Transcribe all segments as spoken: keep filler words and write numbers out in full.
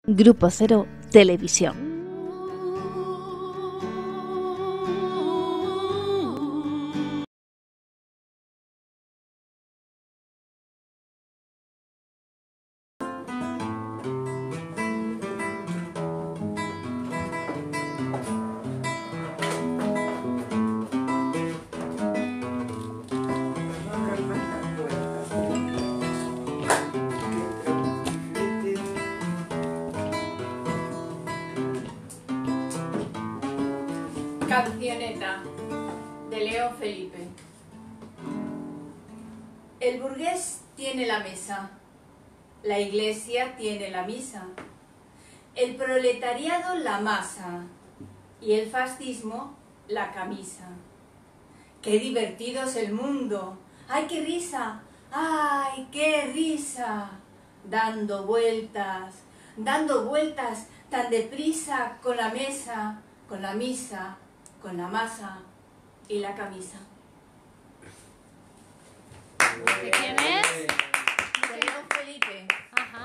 Grupo Cero Televisión. Cancioneta de León Felipe. El burgués tiene la mesa, la iglesia tiene la misa, el proletariado la masa y el fascismo la camisa. ¡Qué divertido es el mundo! ¡Ay, qué risa! ¡Ay, qué risa! Dando vueltas, dando vueltas tan deprisa con la mesa, con la misa, con la masa y la camisa. ¿De quién es? De León Felipe. Ajá.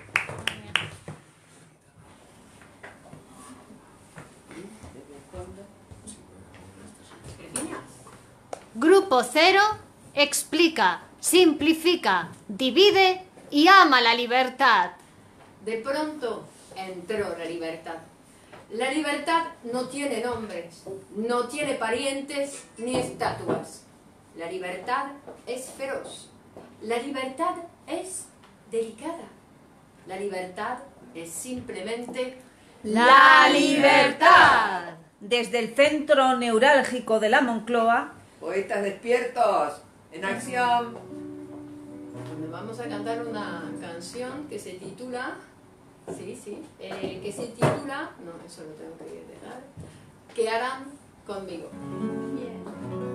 Grupo Cero explica, simplifica, divide y ama la libertad. De pronto entró la libertad. La libertad no tiene nombres, no tiene parientes ni estatuas. La libertad es feroz. La libertad es delicada. La libertad es simplemente ¡la libertad! Desde el centro neurálgico de la Moncloa, Poetas despiertos, en acción. donde vamos a cantar una canción que se titula, sí, sí, eh, que se titula, no, eso lo tengo que dejar, ¿qué harán conmigo? Bien.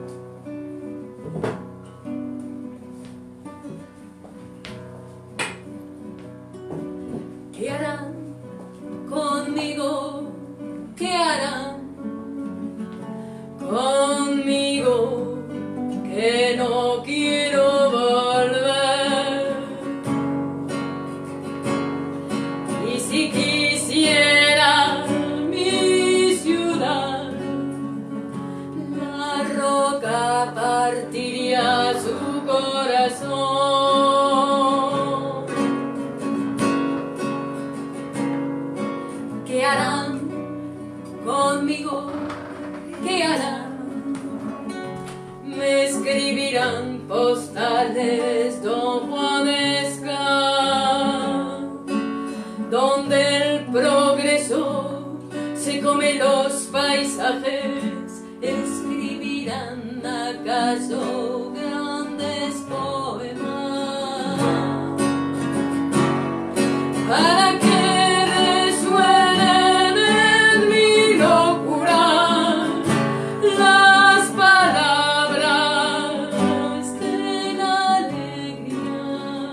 ¿Qué harán conmigo? ¿Qué harán conmigo? Que no quiero volver. Y si quisiera mi ciudad, la roca partiría su corazón. ¿Qué harán conmigo? ¿Qué harán? Me escribirán postales don Juanesca, donde el progreso se come los paisajes. Escribirán acaso grandes poemas para que resuenen en mi locura las palabras de la alegría.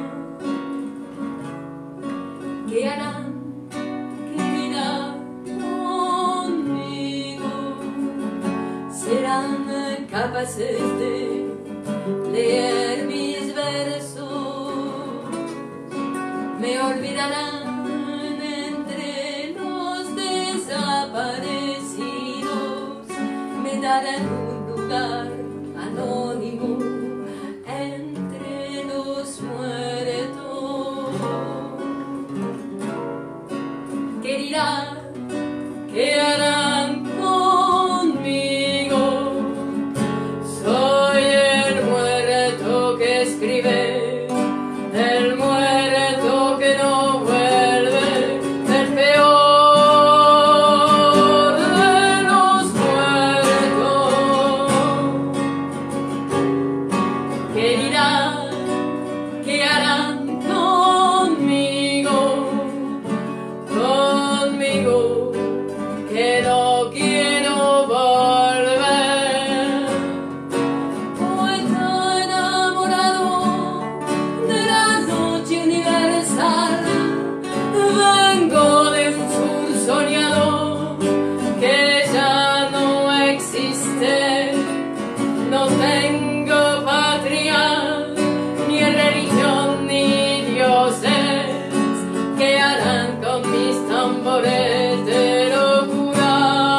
¿Qué harán? ¿Qué dirán conmigo? ¿Serán capaces de leer mis versos? ¿Me olvidarán entre los desaparecidos? ¿Me darán un lugar anónimo entre los muertos? ¿Qué dirán? ¿Qué harán conmigo? Soy el muerto que escribe, el muerto que no vuelve, el peor de los muertos. ¿Qué dirán? ¿Qué harán conmigo? Conmigo, ¿qué rumores de locura.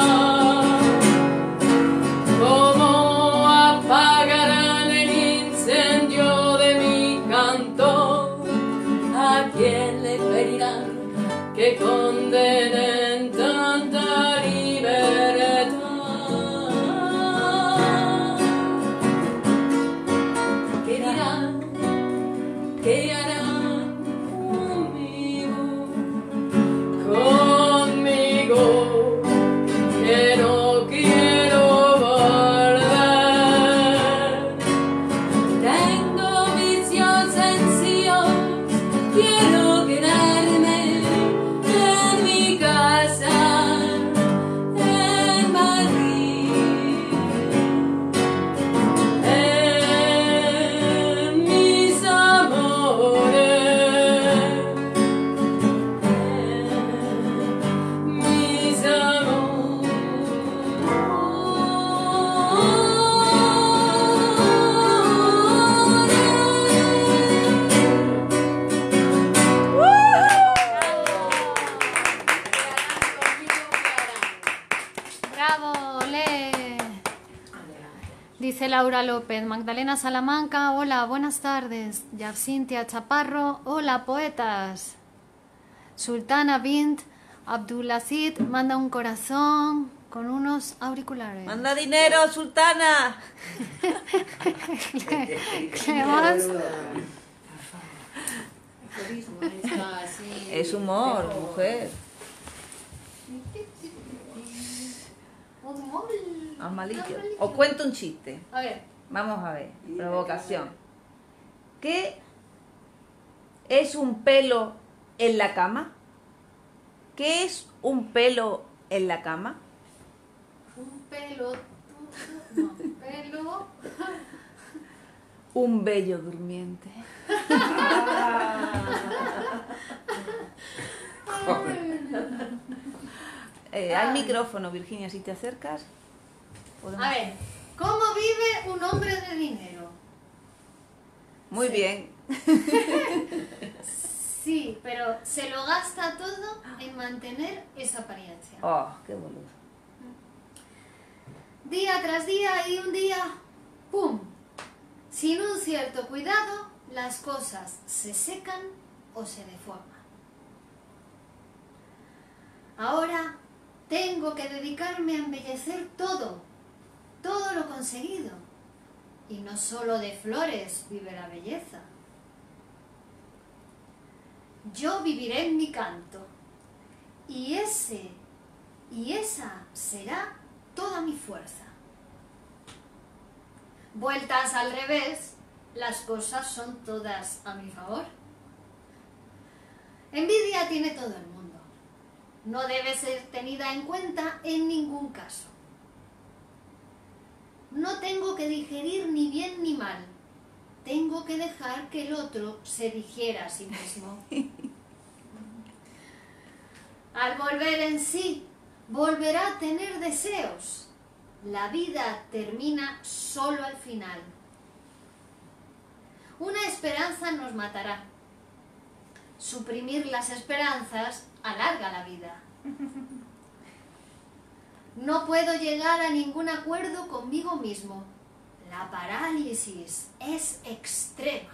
¿Cómo apagarán el incendio de mi canto? ¿A quién le pedirán que condenen tanta libertad? ¿Qué dirán? ¿Qué harán conmigo? Conmigo, que no quiero volver. Tengo vicios sencillos, quiero quedarme en mi casa, en Madrid, en mis amores, en mis ¡Bravo! ¡Olé! Dice Laura López, Magdalena Salamanca, hola, buenas tardes. Yacintia Chaparro, hola, poetas. Sultana Bint, Abdulazid manda un corazón con unos auriculares. Manda dinero, sultana. ¿Qué más? Es humor, mujer. Más malillo. Os cuento un chiste. A ver, Vamos a ver. Provocación. ¿Qué es un pelo en la cama? ¿Qué es un pelo en la cama? un pelo... No, pelo... Un bello durmiente. Eh, al micrófono, Virginia, si te acercas. podemos- A ver, ¿cómo vive un hombre de dinero? Muy Sí. bien. Sí, pero se lo gasta todo en mantener esa apariencia. Oh, qué boludo. Día tras día y un día, ¡pum! Sin un cierto cuidado, las cosas se secan o se deforman. Ahora tengo que dedicarme a embellecer todo, todo lo conseguido. Y no solo de flores vive la belleza. Yo viviré en mi canto, y ese, y esa será toda mi fuerza. Vueltas al revés, las cosas son todas a mi favor. Envidia tiene todo el mundo. No debe ser tenida en cuenta en ningún caso. No tengo que digerir ni bien ni mal. Tengo que dejar que el otro se digiera a sí mismo. Al volver en sí, volverá a tener deseos. La vida termina solo al final. Una esperanza nos matará. Suprimir las esperanzas alarga la vida. No puedo llegar a ningún acuerdo conmigo mismo. La parálisis es extrema.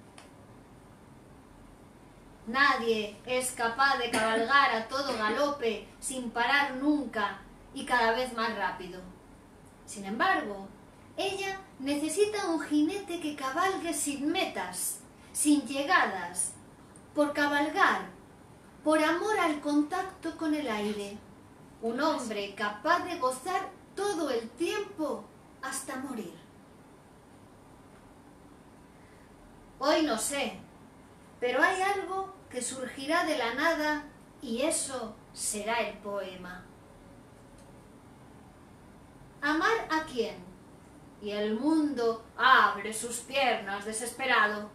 Nadie es capaz de cabalgar a todo galope sin parar nunca y cada vez más rápido. Sin embargo, ella necesita un jinete que cabalgue sin metas, sin llegadas, por cabalgar, por amor al contacto con el aire. Un hombre capaz de gozar todo el tiempo hasta morir. Hoy no sé, pero hay algo que surgirá de la nada y eso será el poema. ¿Amar a quién? Y el mundo abre sus piernas desesperado.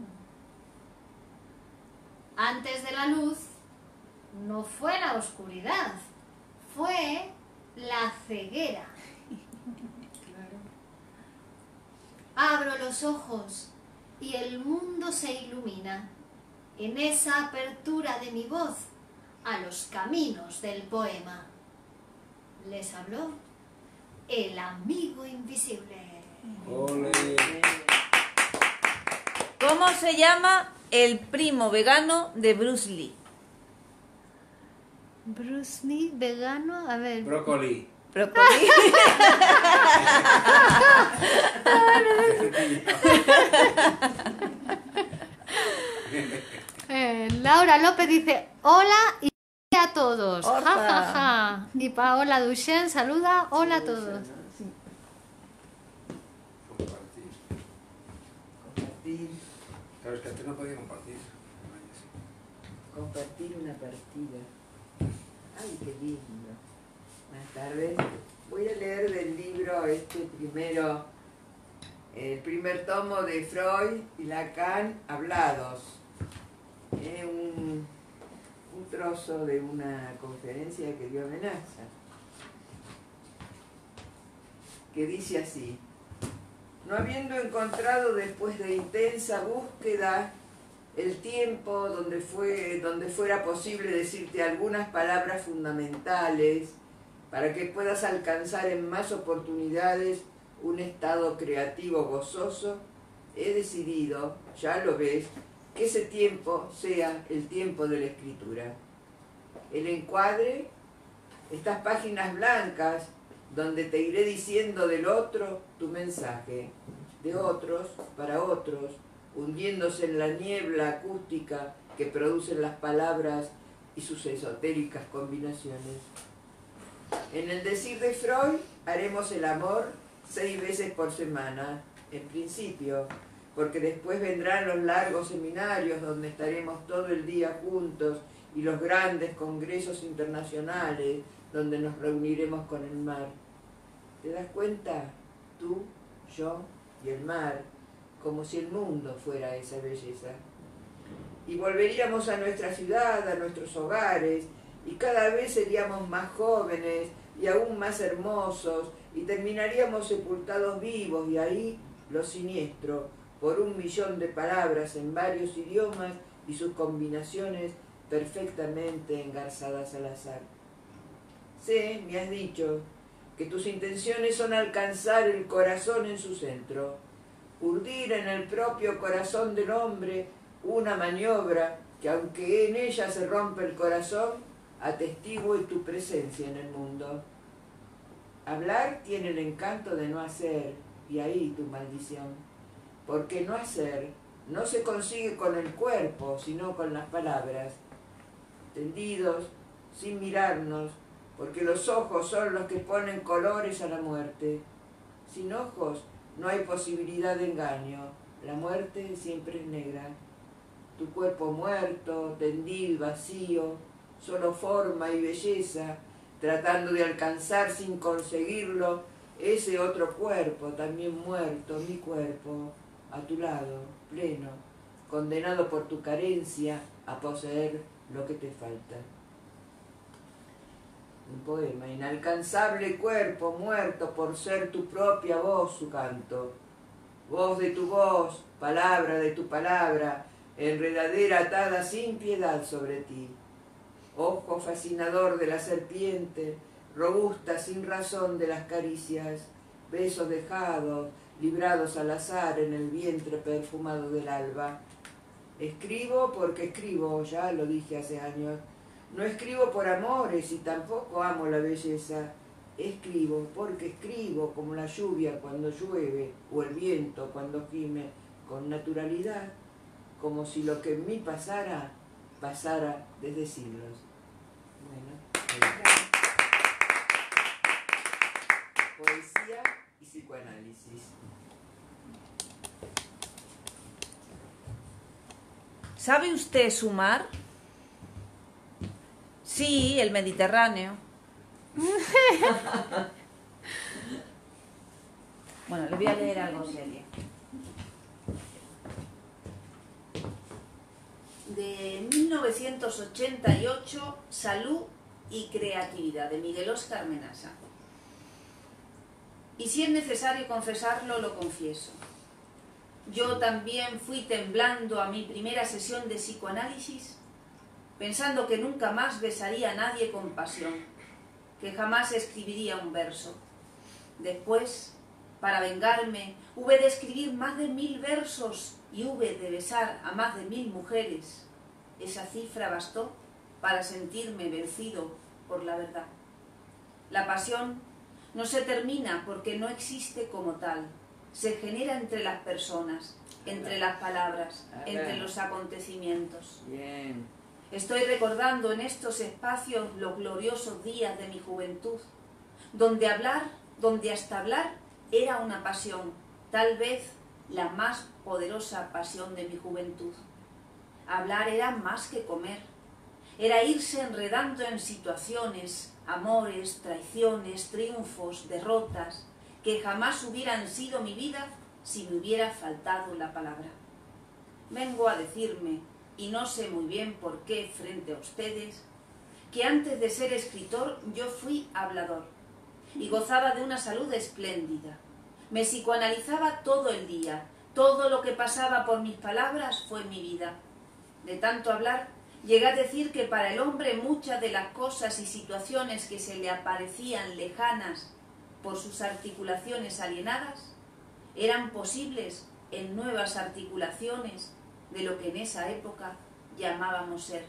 Antes de la luz no fue la oscuridad, fue la ceguera. Abro los ojos y el mundo se ilumina. En esa apertura de mi voz a los caminos del poema. Les habló el amigo invisible. Ole. ¿Cómo se llama el primo vegano de Bruce Lee? Bruce Lee, vegano, a ver. Brócoli. Brócoli. Eh, Laura López dice hola y a todos. Ja, Hola. ja, ja. Y Paola Duchenne saluda hola a todos. Compartir. Compartir, Claro, es que antes no podía compartir. compartir una partida. Ay, qué lindo. Buenas tardes. Voy a leer del libro este primero, el primer tomo de Freud y Lacan, Hablados. Es un, un trozo de una conferencia que dio Amenaza, que dice así: no habiendo encontrado después de intensa búsqueda el tiempo donde, fue, donde fuera posible decirte algunas palabras fundamentales para que puedas alcanzar en más oportunidades un estado creativo gozoso, he decidido, ya lo ves, que ese tiempo sea el tiempo de la escritura. El encuadre, estas páginas blancas donde te iré diciendo del otro tu mensaje, de otros para otros, hundiéndose en la niebla acústica que producen las palabras y sus esotéricas combinaciones. En el decir de Freud, haremos el amor seis veces por semana, en principio, porque después vendrán los largos seminarios donde estaremos todo el día juntos y los grandes congresos internacionales donde nos reuniremos con el mar. ¿Te das cuenta? Tú, yo y el mar, como si el mundo fuera esa belleza. Y volveríamos a nuestra ciudad, a nuestros hogares, y cada vez seríamos más jóvenes y aún más hermosos, y terminaríamos sepultados vivos, y ahí lo siniestro, por un millón de palabras en varios idiomas y sus combinaciones perfectamente engarzadas al azar. Sé, me has dicho, que tus intenciones son alcanzar el corazón en su centro, urdir en el propio corazón del hombre una maniobra que, aunque en ella se rompe el corazón, atestigue tu presencia en el mundo. Hablar tiene el encanto de no hacer, y ahí tu maldición, porque no hacer no se consigue con el cuerpo, sino con las palabras, tendidos, sin mirarnos, porque los ojos son los que ponen colores a la muerte. Sin ojos no hay posibilidad de engaño, la muerte siempre es negra. Tu cuerpo muerto, tendido, vacío, solo forma y belleza, tratando de alcanzar sin conseguirlo ese otro cuerpo también muerto, mi cuerpo, a tu lado, pleno, condenado por tu carencia a poseer lo que te falta. Un poema: inalcanzable cuerpo muerto por ser tu propia voz su canto, voz de tu voz, palabra de tu palabra, enredadera atada sin piedad sobre ti, ojo fascinador de la serpiente, robusta sin razón de las caricias, besos dejados, librados al azar en el vientre perfumado del alba. Escribo porque escribo, ya lo dije hace años. No escribo por amores y tampoco amo la belleza. Escribo porque escribo como la lluvia cuando llueve o el viento cuando gime, con naturalidad, como si lo que en mí pasara, pasara desde siglos. Bueno, poesía y psicoanálisis. ¿Sabe usted sumar? Sí, el Mediterráneo. Bueno, le voy a leer algo serio. De mil novecientos ochenta y ocho, Salud y creatividad, de Miguel Óscar Menasa. Y si es necesario confesarlo, lo confieso. Yo también fui temblando a mi primera sesión de psicoanálisis pensando que nunca más besaría a nadie con pasión, que jamás escribiría un verso. Después, para vengarme, hube de escribir más de mil versos y hube de besar a más de mil mujeres. Esa cifra bastó para sentirme vencido por la verdad. La pasión no se termina porque no existe como tal. Se genera entre las personas, entre las palabras, entre los acontecimientos. Bien. Estoy recordando en estos espacios los gloriosos días de mi juventud, donde hablar, donde hasta hablar era una pasión, tal vez la más poderosa pasión de mi juventud. Hablar era más que comer, era irse enredando en situaciones, amores, traiciones, triunfos, derrotas, que jamás hubieran sido mi vida si me hubiera faltado la palabra. Vengo a decirme, y no sé muy bien por qué frente a ustedes, que antes de ser escritor yo fui hablador y gozaba de una salud espléndida. Me psicoanalizaba todo el día, todo lo que pasaba por mis palabras fue mi vida. De tanto hablar, llegué a decir que para el hombre muchas de las cosas y situaciones que se le aparecían lejanas por sus articulaciones alienadas, eran posibles en nuevas articulaciones de lo que en esa época llamábamos ser.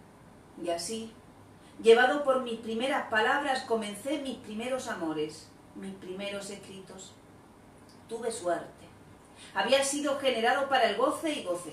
Y así, llevado por mis primeras palabras, comencé mis primeros amores, mis primeros escritos. Tuve suerte. Había sido generado para el goce y gocé.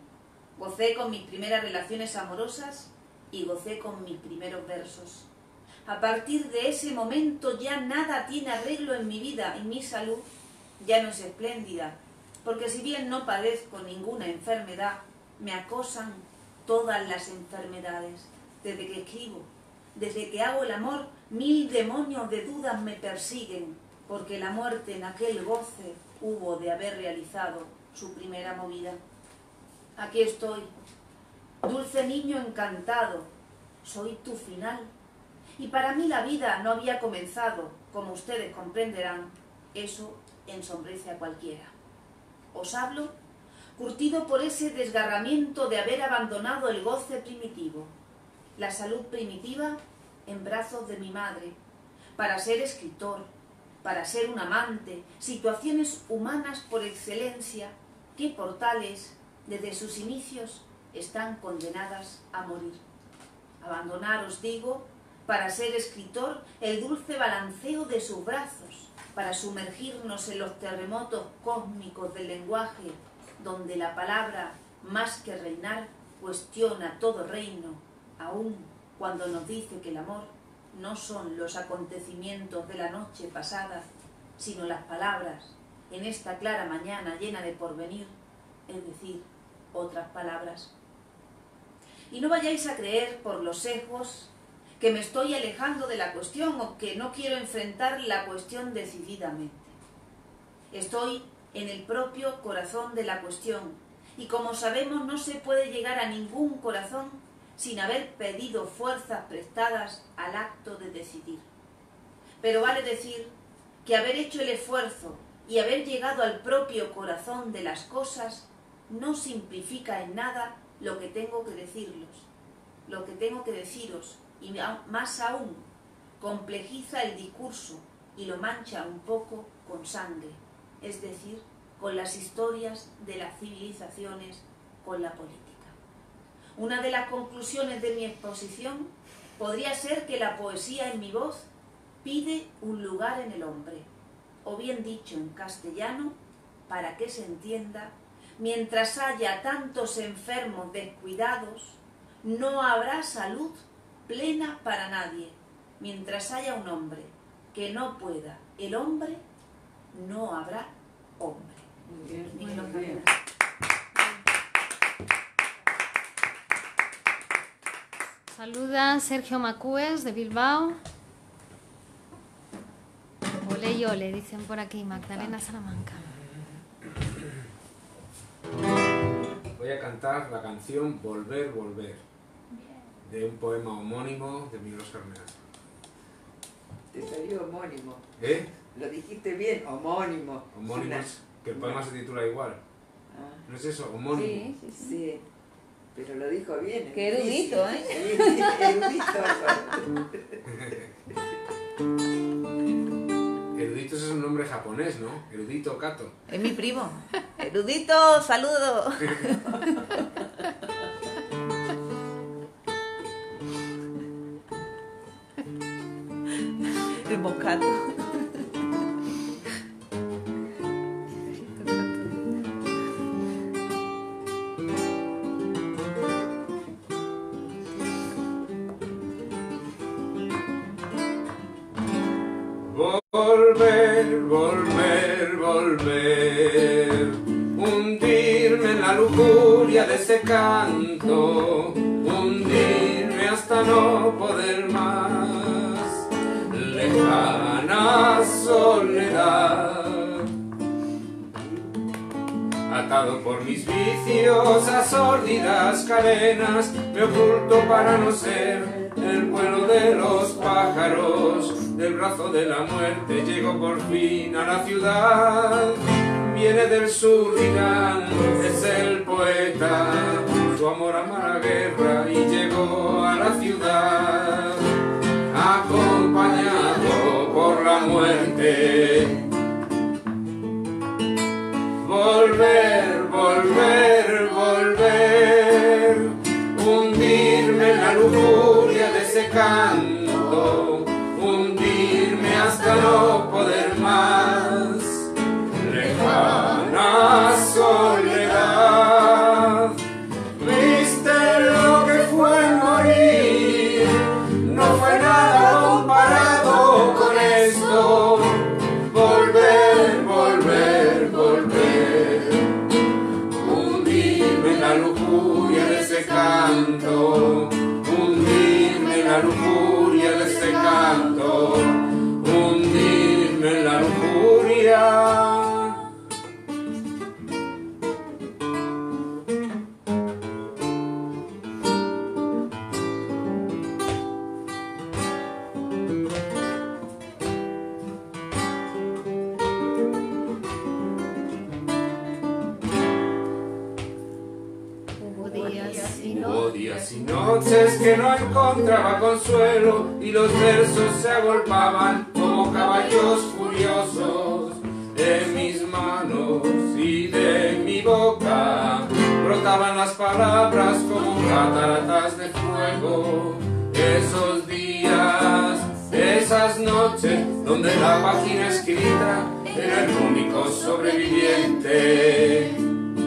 Gocé con mis primeras relaciones amorosas y gocé con mis primeros versos. A partir de ese momento ya nada tiene arreglo en mi vida y mi salud ya no es espléndida, porque si bien no padezco ninguna enfermedad, me acosan todas las enfermedades. Desde que escribo, desde que hago el amor, mil demonios de dudas me persiguen, porque la muerte en aquel goce hubo de haber realizado su primera movida. Aquí estoy, dulce niño encantado, soy tu final. Y para mí la vida no había comenzado, como ustedes comprenderán, eso ensombrece a cualquiera. Os hablo, curtido por ese desgarramiento de haber abandonado el goce primitivo, la salud primitiva en brazos de mi madre, para ser escritor, para ser un amante, situaciones humanas por excelencia, que por tales, desde sus inicios, están condenadas a morir. Abandonar, os digo, para ser escritor, el dulce balanceo de sus brazos, para sumergirnos en los terremotos cósmicos del lenguaje, donde la palabra, más que reinar, cuestiona todo reino, aun cuando nos dice que el amor no son los acontecimientos de la noche pasada, sino las palabras en esta clara mañana llena de porvenir, es decir, otras palabras. Y no vayáis a creer por los sesgos que me estoy alejando de la cuestión o que no quiero enfrentar la cuestión decididamente. Estoy en el propio corazón de la cuestión y, como sabemos, no se puede llegar a ningún corazón sin haber pedido fuerzas prestadas al acto de decidir. Pero vale decir que haber hecho el esfuerzo y haber llegado al propio corazón de las cosas no simplifica en nada lo que tengo que decirlos, lo que tengo que deciros, y más aún, complejiza el discurso y lo mancha un poco con sangre, es decir, con las historias de las civilizaciones, con la política. Una de las conclusiones de mi exposición podría ser que la poesía en mi voz pide un lugar en el hombre, o bien dicho en castellano, para que se entienda, mientras haya tantos enfermos descuidados, no habrá salud plena para nadie. Mientras haya un hombre que no pueda el hombre, no habrá hombre. Muy bien, muy Miguel bien. Ángel. Saluda Sergio Macúes de Bilbao. Ole y ole, dicen por aquí, Magdalena Salamanca. Voy a cantar la canción Volver, Volver, de un poema homónimo de Miguel Óscar Menaza. Te salió homónimo. ¿Eh? Lo dijiste bien, homónimo. Homónimo, Una- es que el poema se titula igual. Ah, ¿No es eso? Homónimo. Sí, sí, sí. sí. Pero lo dijo bien. Qué erudito, ¿eh? Sí, erudito. Erudito es un nombre japonés, ¿no? Erudito Kato. Es mi primo. Erudito, saludo. El moscato. Volver, volver, volver, hundirme en la lujuria de ese canto, hundirme hasta no poder más, lejana soledad, atado por mis vicios a sórdidas cadenas, me oculto para no ser el vuelo de los pájaros, del brazo de la muerte llego por fin a la ciudad. Viene del sur Irán, es el poeta, su amor ama la guerra y llegó a la ciudad, acompañado por la muerte. Volver, volver, volver, hundirme en la lujuria de ese canto, hundirme hasta no poder más, lejana soledad. Viste lo que fue morir, no fue nada comparado con esto. Volver, volver, volver, hundirme en la lujuria de ese canto, hundirme en la lujuria de ese canto, hundirme en la lujuria. Hubo días y noches que no encontraba consuelo y los versos se agolpaban como caballos furiosos. De mis manos y de mi boca brotaban las palabras como cataratas de fuego. Esos días, esas noches donde la página escrita era el único sobreviviente.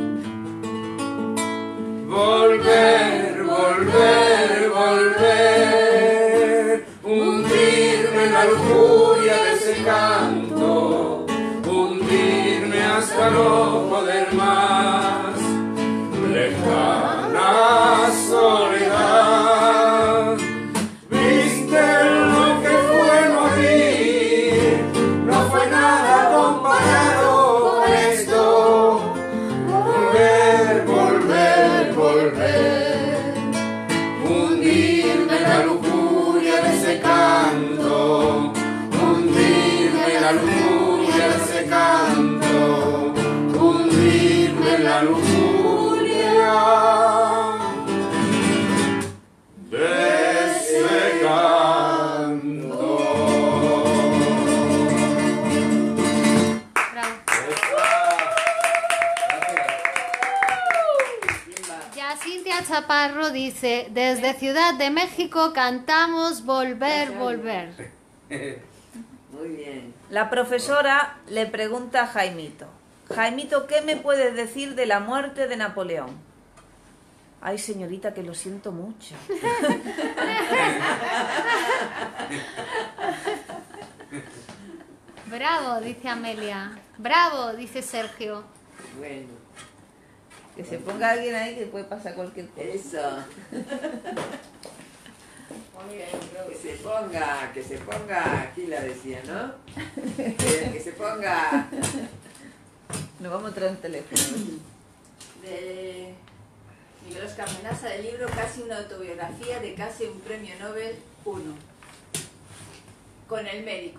Volver, volver, volver, hundirme en la lujuria de ese canto, hundirme hasta no poder más, lejana soledad. Viste lo que fue morir, no fue nada comparado con esto. Volver, volver, volver, hundirme en la lujuria de ese canto, hundirme en la lujuria de ese canto, hundirme en la lujuria de ese canto. Bravo. Ya Cintia Chaparro dice, desde Ciudad de México cantamos Volver, volver. Muy bien. La profesora le pregunta a Jaimito: Jaimito, ¿qué me puedes decir de la muerte de Napoleón? Ay, señorita, que lo siento mucho. Bravo, dice Amelia. Bravo, dice Sergio. Bueno, Que se ponga alguien ahí que puede pasar cualquier cosa. eso. Que se ponga, que se ponga, aquí la decía, ¿no? Que, que se ponga. Nos vamos a traer un teléfono. De Miguel Oscar Menasa, del libro Casi una autobiografía de casi un premio Nobel uno. Con el médico.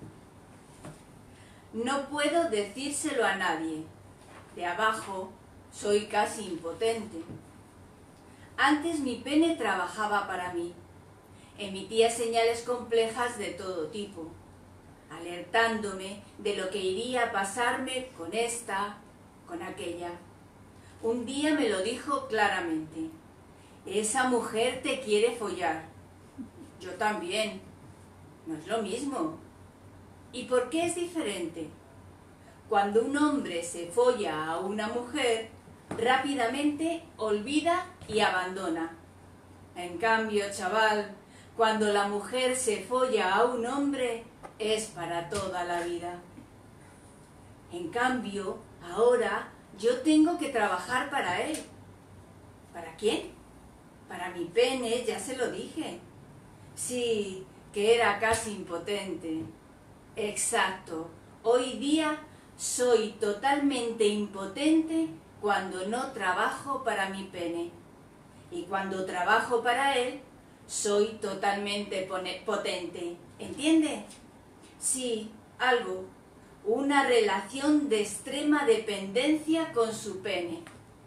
No puedo decírselo a nadie. De abajo soy casi impotente. Antes mi pene trabajaba para mí. Emitía señales complejas de todo tipo, alertándome de lo que iría a pasarme con esta, con aquella. Un día me lo dijo claramente: esa mujer te quiere follar. Yo también. No es lo mismo. ¿Y por qué es diferente? Cuando un hombre se folla a una mujer, rápidamente olvida y abandona. En cambio, chaval, cuando la mujer se folla a un hombre, es para toda la vida. En cambio, ahora yo tengo que trabajar para él. ¿Para quién? Para mi pene, ya se lo dije. Sí, que era casi impotente. Exacto. Hoy día soy totalmente impotente cuando no trabajo para mi pene. Y cuando trabajo para él, soy totalmente potente. ¿Entiende? Sí, algo. Una relación de extrema dependencia con su pene.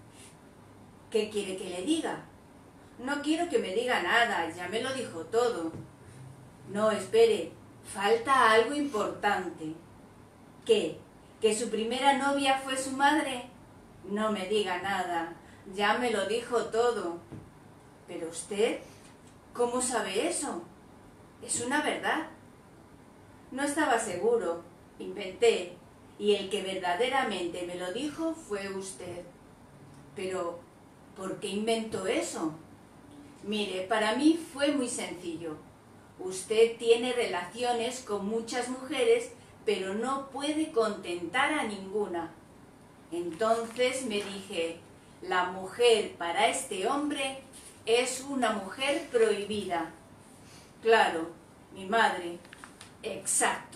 ¿Qué quiere que le diga? No quiero que me diga nada, ya me lo dijo todo. No, espere, falta algo importante. ¿Qué? ¿Que su primera novia fue su madre? No me diga nada, ya me lo dijo todo. ¿Pero usted? ¿Cómo sabe eso? Es una verdad. No estaba seguro, inventé, y el que verdaderamente me lo dijo fue usted. Pero, ¿por qué inventó eso? Mire, para mí fue muy sencillo. Usted tiene relaciones con muchas mujeres, pero no puede contentar a ninguna. Entonces me dije, la mujer para este hombre es una mujer prohibida. Claro, mi madre. Exacto.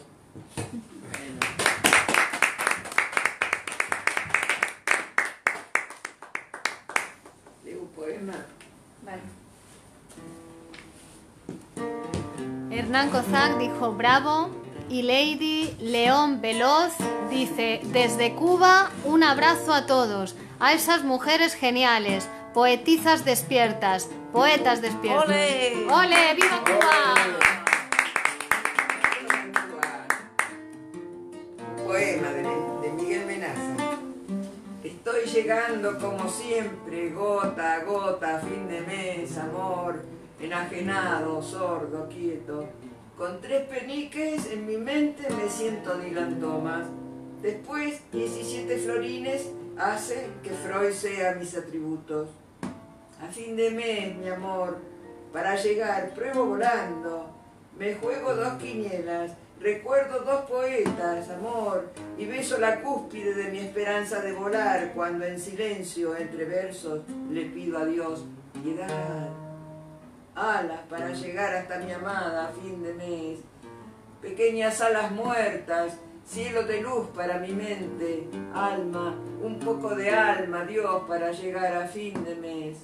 Leo un poema. Vale. Hernán Kozak dijo bravo y Lady León Veloz dice: desde Cuba un abrazo a todos, a esas mujeres geniales, poetizas despiertas, poetas despiertos. ¡Ole! ¡Ole! ¡Viva Cuba! Poema de, de Miguel Menaza. Estoy llegando como siempre, gota a gota, a fin de mes, amor, enajenado, sordo, quieto. Con tres peniques en mi mente me siento Dylan Thomas. Después, diecisiete florines hacen que Freud sea mis atributos. A fin de mes, mi amor, para llegar pruebo volando. Me juego dos quinielas, recuerdo dos poetas, amor, y beso la cúspide de mi esperanza de volar cuando en silencio, entre versos, le pido a Dios piedad. Alas para llegar hasta mi amada a fin de mes, pequeñas alas muertas, cielo de luz para mi mente, alma, un poco de alma, Dios, para llegar a fin de mes.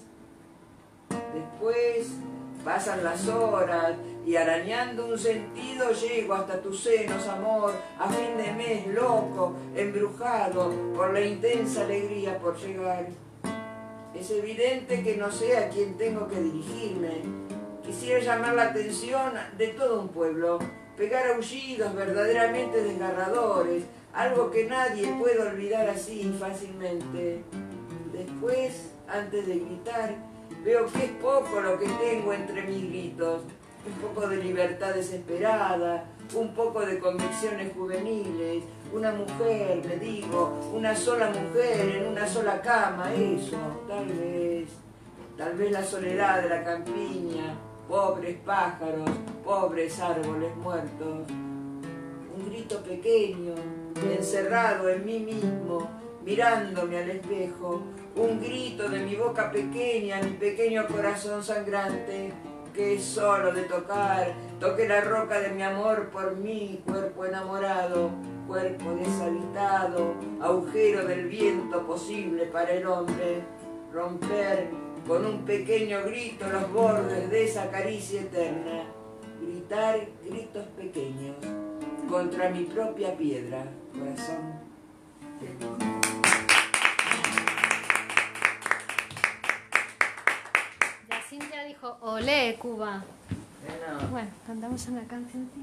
Después pasan las horas y arañando un sentido llego hasta tus senos, amor, a fin de mes, loco, embrujado por la intensa alegría por llegar. Es evidente que no sé a quién tengo que dirigirme. Quisiera llamar la atención de todo un pueblo, pegar aullidos verdaderamente desgarradores, algo que nadie puede olvidar así fácilmente. Después, antes de gritar, veo que es poco lo que tengo entre mis gritos, un poco de libertad desesperada, un poco de convicciones juveniles, una mujer, me digo, una sola mujer en una sola cama, eso, tal vez, tal vez la soledad de la campiña, pobres pájaros, pobres árboles muertos, un grito pequeño, encerrado en mí mismo, mirándome al espejo, un grito de mi boca pequeña, mi pequeño corazón sangrante, que es solo de tocar, toqué la roca de mi amor por mí, cuerpo enamorado, cuerpo deshabitado, agujero del viento posible para el hombre, romper con un pequeño grito los bordes de esa caricia eterna, gritar gritos pequeños contra mi propia piedra, corazón. O- Olé, Cuba. Bueno, Bueno, cantamos una cancioncita.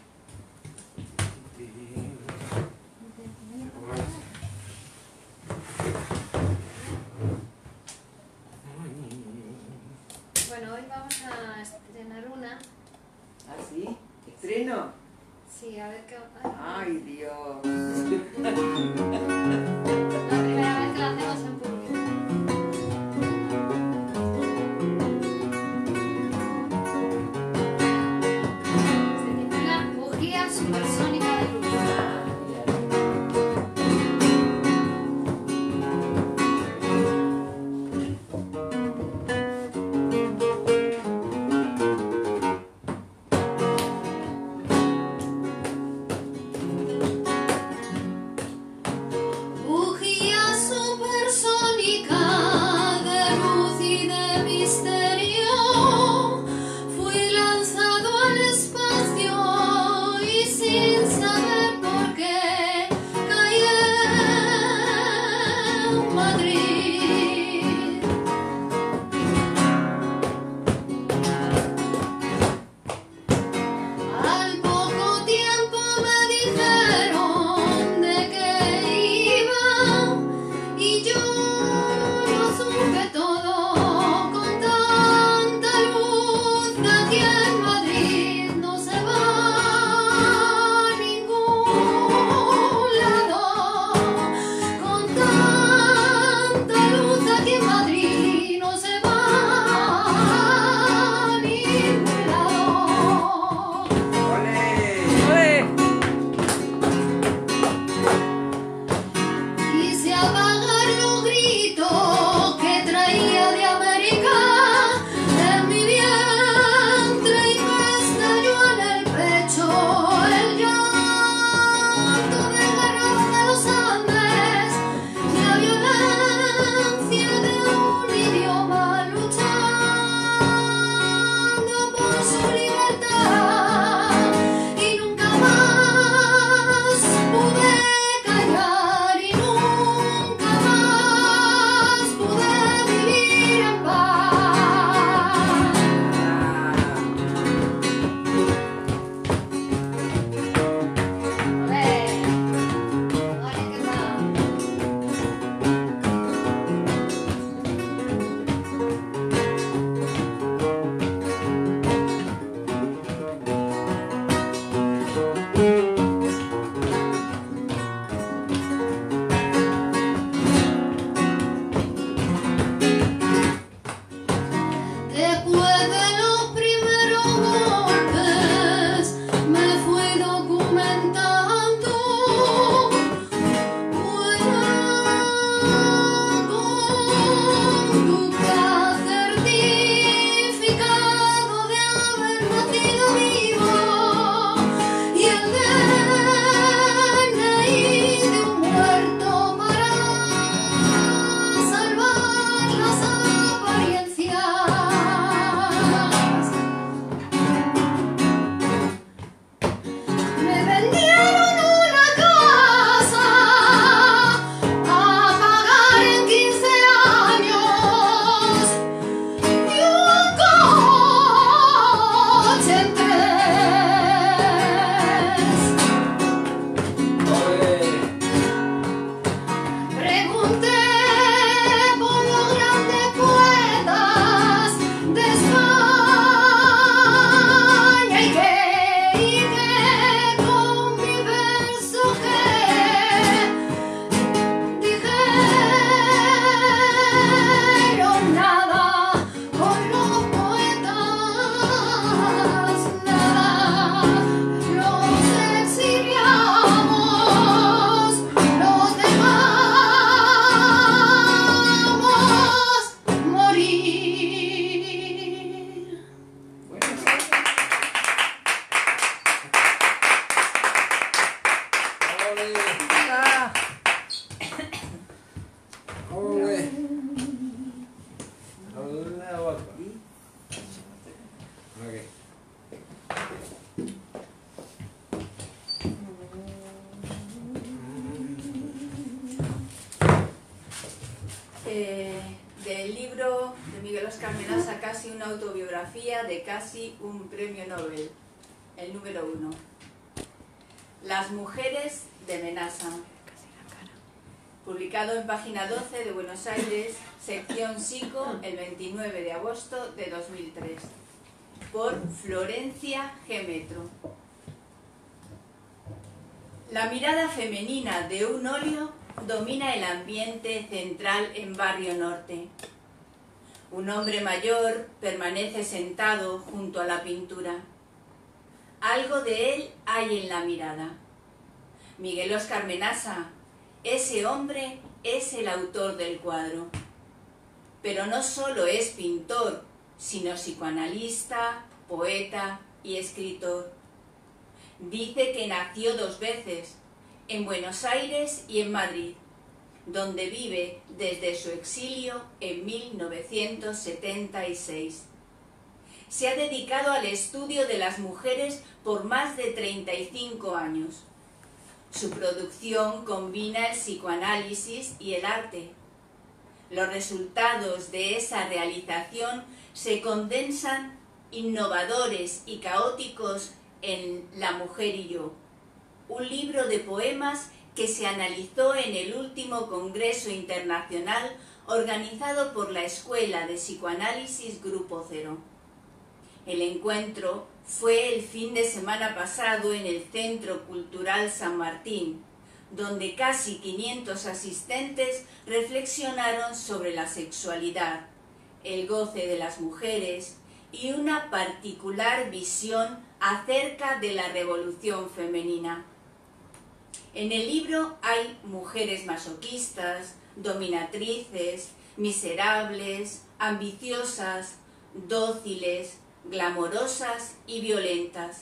Bueno, hoy vamos a estrenar una. ¿así? ¿Estreno? Sí, a ver qué... Ay, Dios. La primera vez que la hacemos en público. Se titula Bujía supersónica de luz. Carmenasa casi una autobiografía de casi un premio Nobel, el número uno. Las mujeres de Menasa, publicado en página doce de Buenos Aires, sección Psico, el veintinueve de agosto de dos mil tres, por Florencia Gemetro. La mirada femenina de un óleo domina el ambiente central en Barrio Norte. Un hombre mayor permanece sentado junto a la pintura. Algo de él hay en la mirada. Miguel Óscar Menasa, ese hombre es el autor del cuadro. Pero no solo es pintor, sino psicoanalista, poeta y escritor. Dice que nació dos veces, en Buenos Aires y en Madrid, donde vive desde su exilio en mil novecientos setenta y seis. Se ha dedicado al estudio de las mujeres por más de treinta y cinco años. Su producción combina el psicoanálisis y el arte. Los resultados de esa realización se condensan innovadores y caóticos en La mujer y yo, un libro de poemas que se analizó en el último Congreso Internacional organizado por la Escuela de Psicoanálisis Grupo Cero. El encuentro fue el fin de semana pasado en el Centro Cultural San Martín, donde casi quinientos asistentes reflexionaron sobre la sexualidad, el goce de las mujeres y una particular visión acerca de la revolución femenina. En el libro hay mujeres masoquistas, dominatrices, miserables, ambiciosas, dóciles, glamorosas y violentas.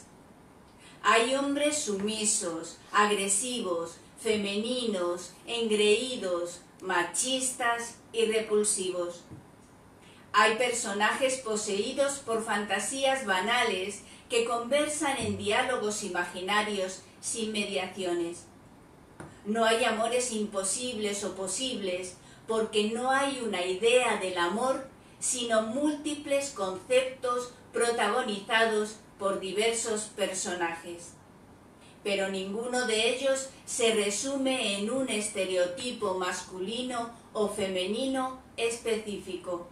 Hay hombres sumisos, agresivos, femeninos, engreídos, machistas y repulsivos. Hay personajes poseídos por fantasías banales que conversan en diálogos imaginarios sin mediaciones. No hay amores imposibles o posibles, porque no hay una idea del amor, sino múltiples conceptos protagonizados por diversos personajes. Pero ninguno de ellos se resume en un estereotipo masculino o femenino específico.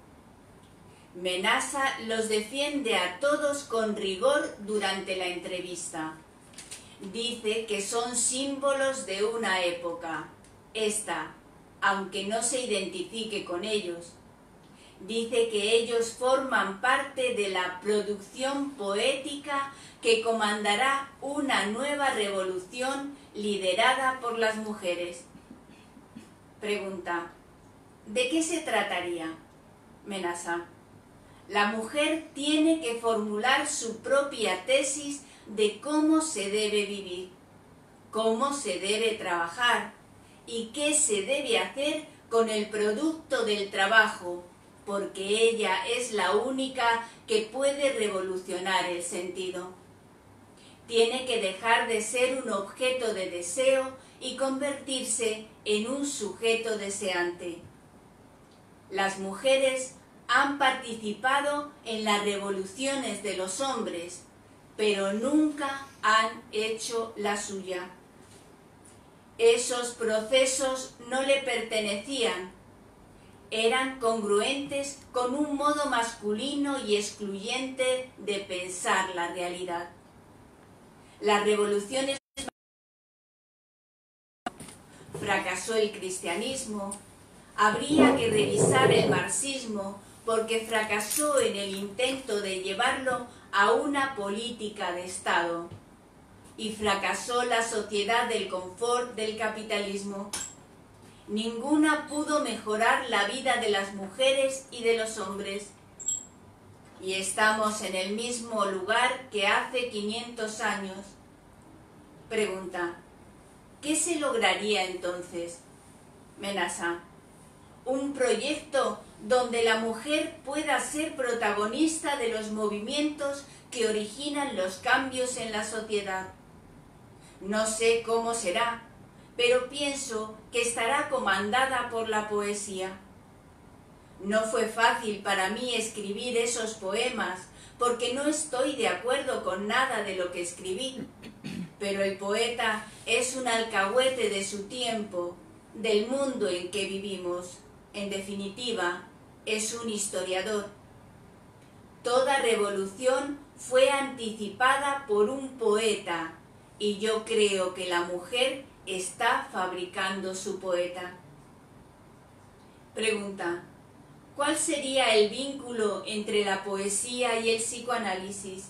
Menasa los defiende a todos con rigor durante la entrevista. Dice que son símbolos de una época, esta, aunque no se identifique con ellos. Dice que ellos forman parte de la producción poética que comandará una nueva revolución liderada por las mujeres. Pregunta: ¿de qué se trataría? Menasa: la mujer tiene que formular su propia tesis de cómo se debe vivir, cómo se debe trabajar y qué se debe hacer con el producto del trabajo, porque ella es la única que puede revolucionar el sentido. Tiene que dejar de ser un objeto de deseo y convertirse en un sujeto deseante. Las mujeres han participado en las revoluciones de los hombres, pero nunca han hecho la suya. Esos procesos no le pertenecían. Eran congruentes con un modo masculino y excluyente de pensar la realidad. Las revoluciones fracasó el cristianismo. Habría que revisar el marxismo porque fracasó en el intento de llevarlo a una política de Estado. Y fracasó la sociedad del confort del capitalismo. Ninguna pudo mejorar la vida de las mujeres y de los hombres. Y estamos en el mismo lugar que hace quinientos años. Pregunta: ¿qué se lograría entonces? Menasa: un proyecto donde la mujer pueda ser protagonista de los movimientos que originan los cambios en la sociedad. No sé cómo será, pero pienso que estará comandada por la poesía. No fue fácil para mí escribir esos poemas, porque no estoy de acuerdo con nada de lo que escribí. Pero el poeta es un alcahuete de su tiempo, del mundo en que vivimos. En definitiva, es un historiador. Toda revolución fue anticipada por un poeta, y yo creo que la mujer está fabricando su poeta. Pregunta: ¿cuál sería el vínculo entre la poesía y el psicoanálisis?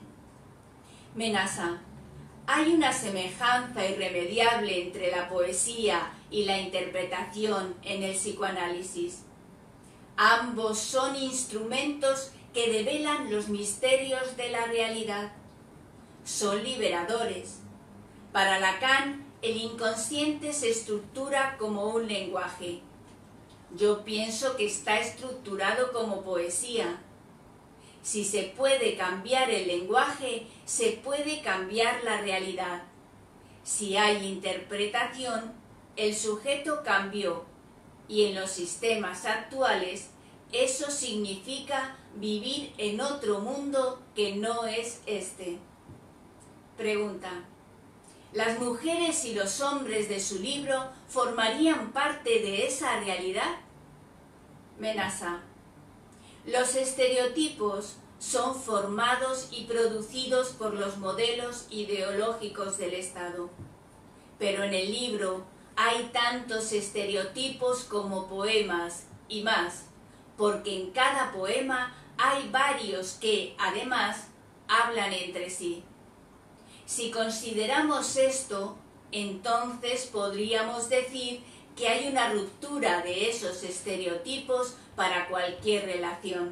Menasa: hay una semejanza irremediable entre la poesía y la interpretación en el psicoanálisis. Ambos son instrumentos que develan los misterios de la realidad. Son liberadores. Para Lacan, el inconsciente se estructura como un lenguaje. Yo pienso que está estructurado como poesía. Si se puede cambiar el lenguaje, se puede cambiar la realidad. Si hay interpretación, el sujeto cambió, y en los sistemas actuales eso significa vivir en otro mundo que no es este. Pregunta: ¿las mujeres y los hombres de su libro formarían parte de esa realidad? Menasa: los estereotipos son formados y producidos por los modelos ideológicos del Estado. Pero en el libro hay tantos estereotipos como poemas y más, porque en cada poema hay varios que, además, hablan entre sí. Si consideramos esto, entonces podríamos decir que hay una ruptura de esos estereotipos para cualquier relación.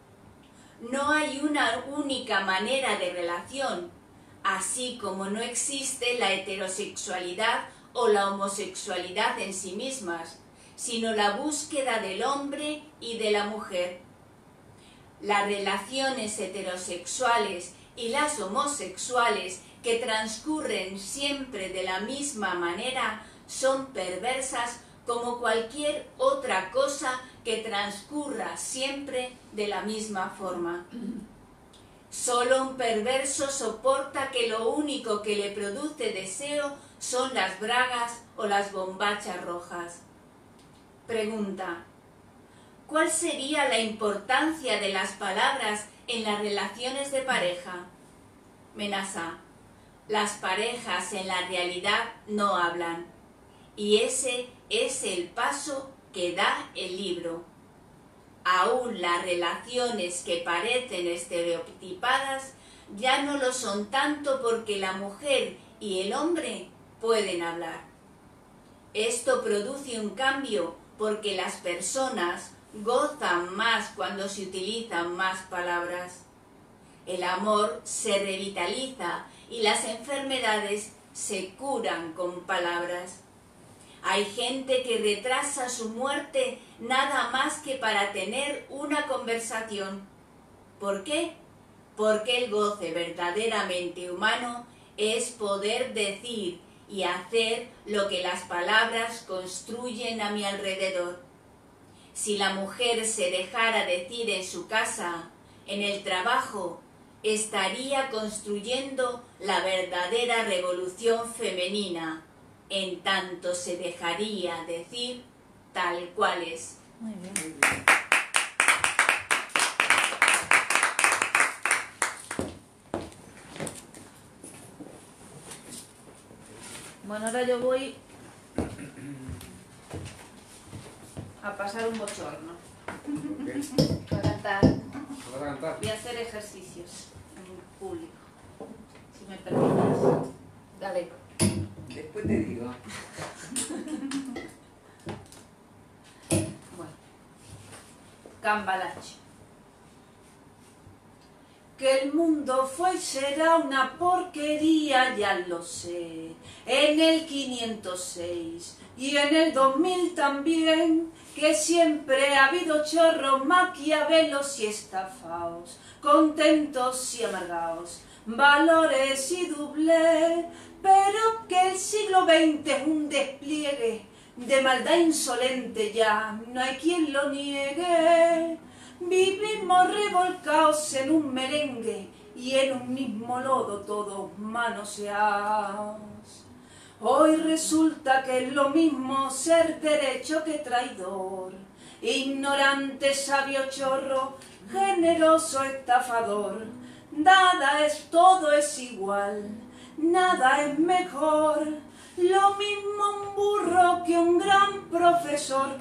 No hay una única manera de relación, así como no existe la heterosexualidad o la homosexualidad en sí mismas, sino la búsqueda del hombre y de la mujer. Las relaciones heterosexuales y las homosexuales que transcurren siempre de la misma manera son perversas como cualquier otra cosa que transcurra siempre de la misma forma. Solo un perverso soporta que lo único que le produce deseo son las bragas o las bombachas rojas. Pregunta: ¿cuál sería la importancia de las palabras en las relaciones de pareja? Menasa: las parejas en la realidad no hablan, y ese es el paso que da el libro. Aún las relaciones que parecen estereotipadas ya no lo son tanto porque la mujer y el hombre pueden hablar. Esto produce un cambio porque las personas gozan más cuando se utilizan más palabras. El amor se revitaliza y las enfermedades se curan con palabras. Hay gente que retrasa su muerte nada más que para tener una conversación. ¿Por qué? Porque el goce verdaderamente humano es poder decir y hacer lo que las palabras construyen a mi alrededor. Si la mujer se dejara decir en su casa, en el trabajo, estaría construyendo la verdadera revolución femenina, en tanto se dejaría decir tal cual es. Muy bien. Muy bien. Bueno, ahora yo voy a pasar un bochorno. ¿Por qué? Voy a cantar, ¿Vas a cantar? voy a hacer ejercicios en público. Si me permites. Dale. Después te digo. Bueno. Cambalache. Que el mundo fue y será una porquería, ya lo sé. En el quinientos seis y en el dos mil también, que siempre ha habido chorros, maquiavelos y estafaos, contentos y amargaos, valores y doble, pero que el siglo veinte es un despliegue de maldad insolente ya, no hay quien lo niegue. Vivimos revolcados en un merengue y en un mismo lodo todos manoseados. Hoy resulta que es lo mismo ser derecho que traidor, ignorante, sabio, chorro, generoso, estafador. Nada es, todo es igual, nada es mejor, lo mismo un burro que un gran profesor.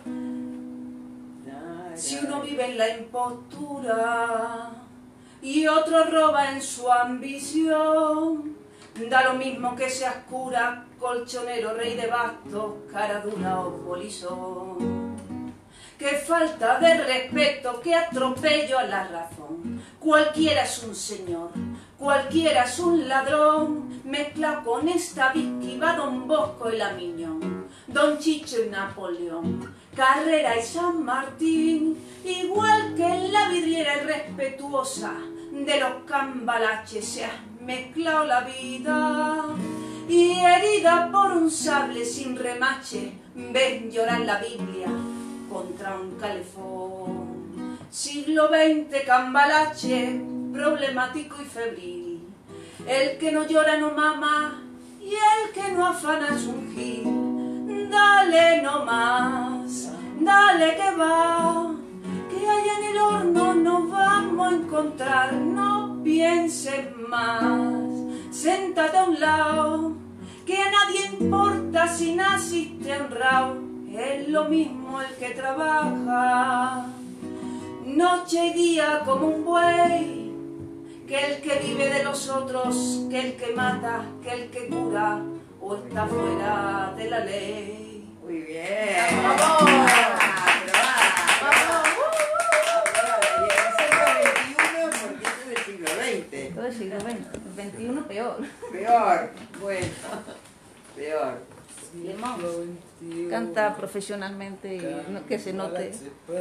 Si uno vive en la impostura y otro roba en su ambición, da lo mismo que seas cura, colchonero, rey de bastos, cara dura o polizón. Qué falta de respeto, qué atropello a la razón. Cualquiera es un señor, cualquiera es un ladrón, mezclado con esta víctima Don Bosco y la Miñón, Don Chicho y Napoleón, Carrera y San Martín, igual que en la vidriera irrespetuosa de los cambalaches se ha mezclado la vida. Y herida por un sable sin remache, ven llorar la Biblia contra un calefón. Siglo veinte, cambalache, problemático y febril. El que no llora no mama y el que no afana es un gil. Dale no más, dale que va, que allá en el horno nos vamos a encontrar. No pienses más, séntate a un lado, que a nadie importa si naciste honrado. Es lo mismo el que trabaja noche y día como un buey, que el que vive de los otros, que el que mata, que el que cura o está fuera de la ley. Muy bien. ¡Vamos! Todo el siglo veinte, el veintiuno peor. Peor, bueno, peor. Lemón canta profesionalmente y no, que se note.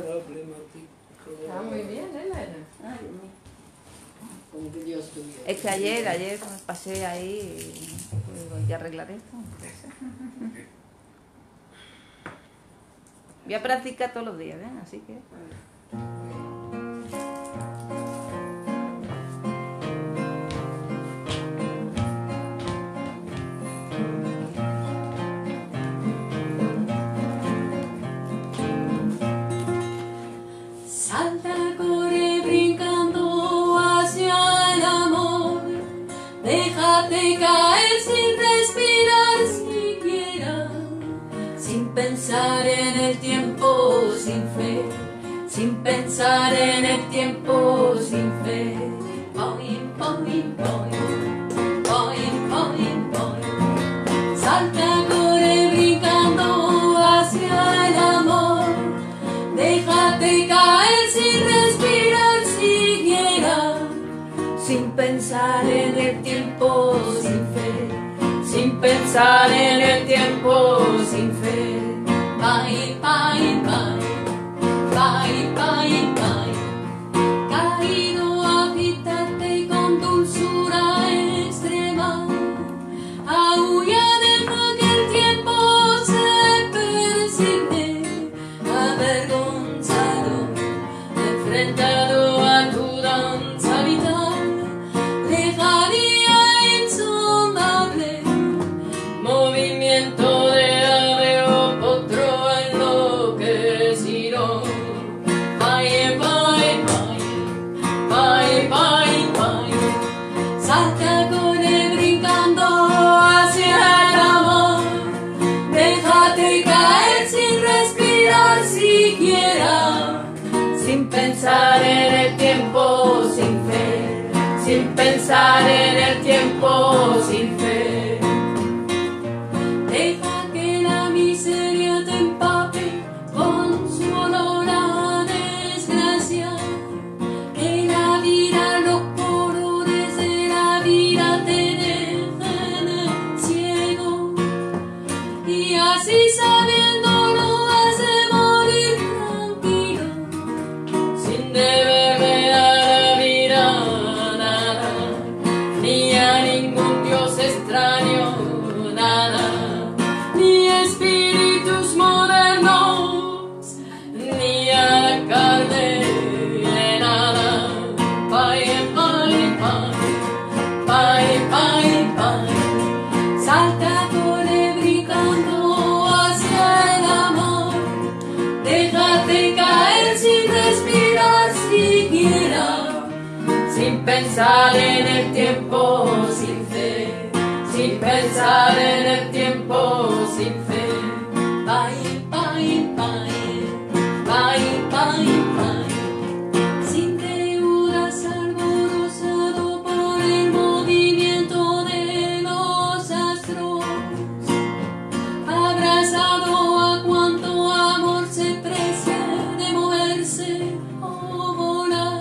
Está muy bien, ¿eh, Elena? Ay, Dios mío. Como que Dios tuviera. Es que ayer, ayer me pasé ahí y voy a arreglar esto. Voy a practicar todos los días, ¿eh? Así que... Salta, corre brincando hacia el amor, déjate caer sin respirar siquiera, sin pensar en el tiempo, sin fe, sin pensar en el tiempo, sin fe. Boing, boing, boing, boing, boing, boing. Salta, corre brincando hacia el amor, déjate caer sin respirar siquiera, sin pensar en el tiempo, sin fe, sin pensar en el tiempo, sin fe. Bye, bye, bye, bye, bye, bye. Caído, agítate con dulzura extrema, aúlla, deja que el tiempo se persigne, avergonzado, enfrentado a tu danza vital, lejanía insondable, movimiento de ave o potro enloquecido. Bye, bye, bye, bye, bye, bye. Salta con él brincando hacia el amor, déjate caer sin respirar siquiera, sin pensar en el tiempo, sin fe, sin pensar en el tiempo, sin fe. Deja que la miseria te empape con su olor a desgracia, que la vida, los colores de la vida te dejen ciego, y así sabiéndolo has de morir tranquilo, sin deberle a la vida nada, ni a ningún dios extraño nada, ni espíritus pensar en el tiempo sin fe, sin pensar en el tiempo sin fe. Bye, bye, bye, bye, bye, bye. Sin deudas, alborozado por el movimiento de los astros, abrazado a cuanto amor se precia de moverse o volar.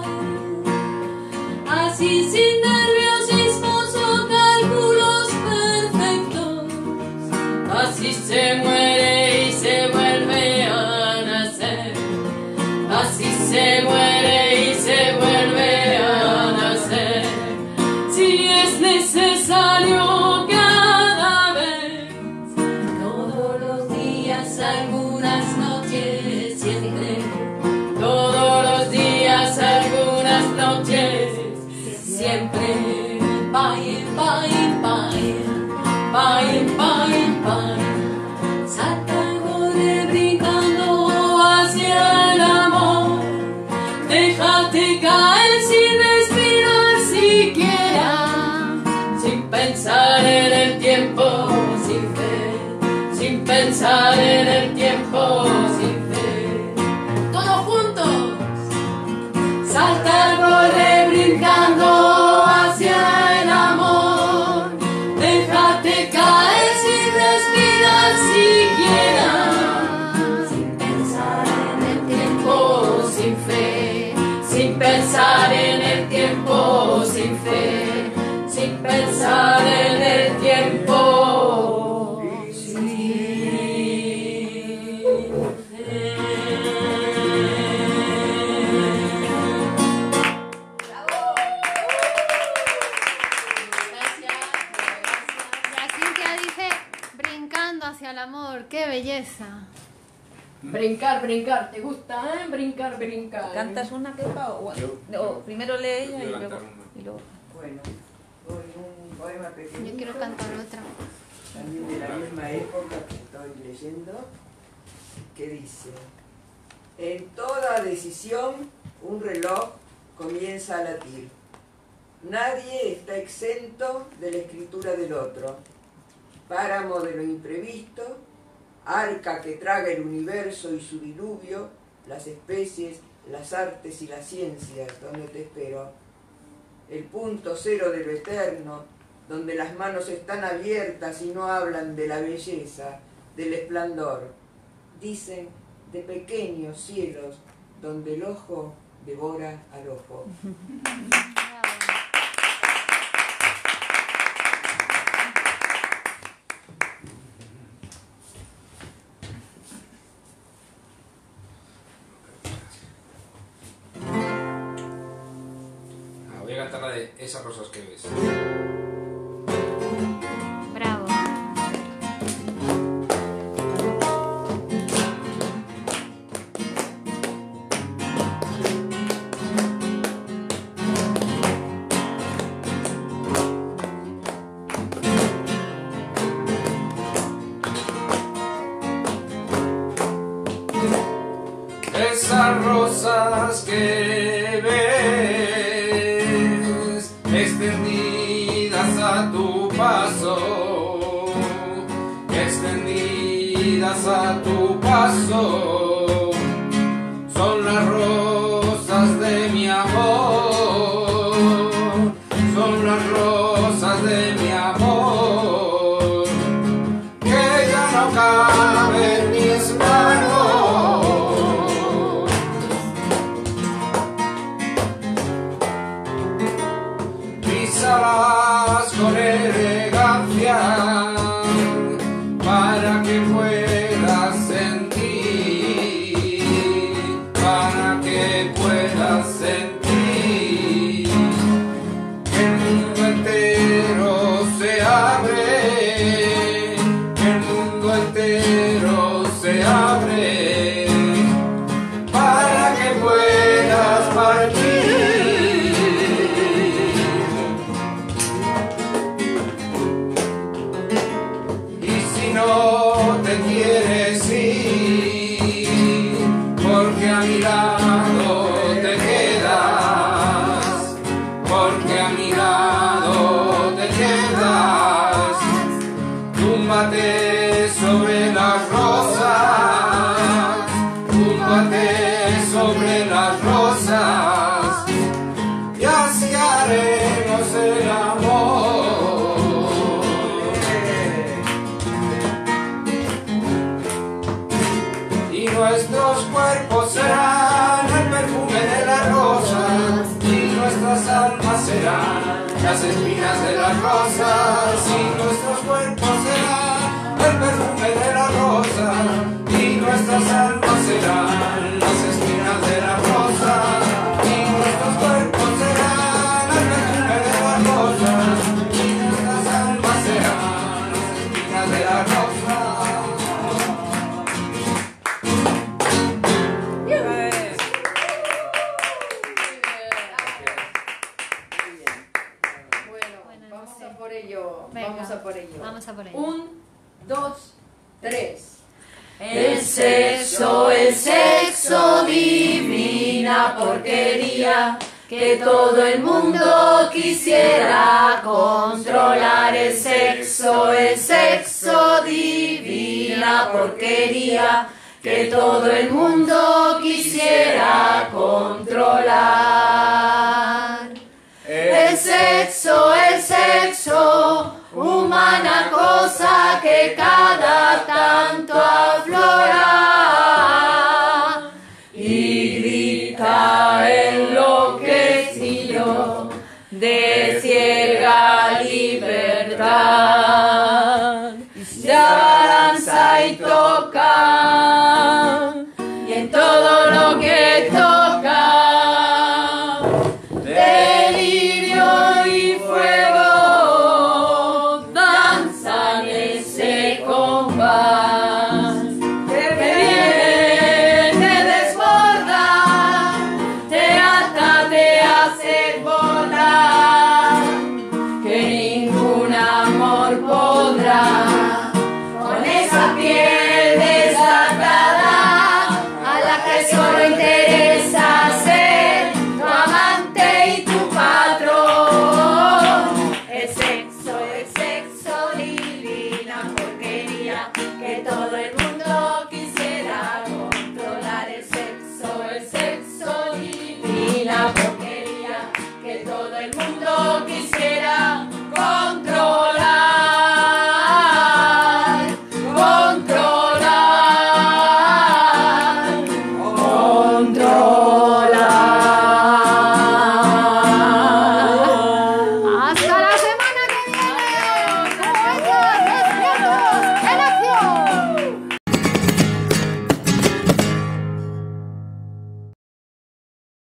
Así sin nerviosismos o cálculos perfectos, así se muere y se vuelve a nacer, así se muere y se vuelve a nacer. Si es necesario cada vez, todos los días, algunas noches, siempre, todos los días, algunas noches, siempre. Bye, bye, bye, bye, bye, bye. Salta, corre brincando hacia el amor, déjate caer sin respirar siquiera, sin pensar en el tiempo, sin fe, sin pensar en el tiempo, sin fe. Todos juntos. Salta, corre brincando hacia el amor, déjate caer sin respirar siquiera, sin pensar en el tiempo, sin fe, sin pensar en el tiempo, sin fe, sin pensar en el tiempo, sin fe. La Cintia dice brincando hacia el amor, qué belleza. Brincar, brincar, ¿te gusta, eh? Brincar, brincar. ¿Cantas una, Kepa? O, Yo- o primero lee ella yo y cantar luego, una. y luego... Bueno, hoy un poema pequeño. Yo quiero cantar otra. También de la misma época que estoy leyendo, que dice: en toda decisión un reloj comienza a latir. Nadie está exento de la escritura del otro. Páramo de lo imprevisto, arca que traga el universo y su diluvio, las especies, las artes y las ciencias, donde te espero. El punto cero de lo eterno, donde las manos están abiertas y no hablan de la belleza, del esplendor. Dicen de pequeños cielos, donde el ojo devora al ojo. Ah, voy a cantar la de Esas rosas que ves. Bravo. Esas rosas que ves extendidas a tu paso, extendidas a tu paso, son las rosas de mi amor, son las rosas de mi amor, que ya no caben en mis manos. Písalas con elegancia para que puedas sentir, para que puedas sentir que el mundo entero se abre, que el mundo entero se abre para que puedas partir. No te quieres ir, porque a mi lado te quedas, porque las rosas y nuestros cuerpos serán el perfume de la rosa y nuestras almas serán las espinas de la rosa y nuestros cuerpos serán el perfume de la rosa y nuestras almas serán las espinas de la rosa. Venga, vamos a por ello. Vamos a por ello. Un, dos, tres. El sexo, el sexo, divina porquería, que todo el mundo quisiera controlar. El sexo, el sexo, divina porquería, que todo el mundo quisiera controlar. El sexo, el sexo, humana cosa que cada tanto aflora y grita enloquecido de ciega libertad.